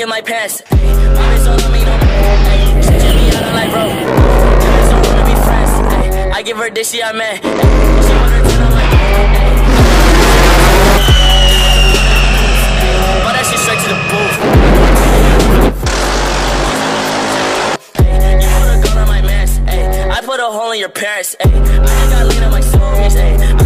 in my pants. My bitch don't love me no more. She get me out of life, bro. Bitch don't wanna be friends. I give her this, she a man. She wanna turn on my but that shit straight to the booth. You put a gun on my mans. I put a hole in your parents. I just got lean on my soul.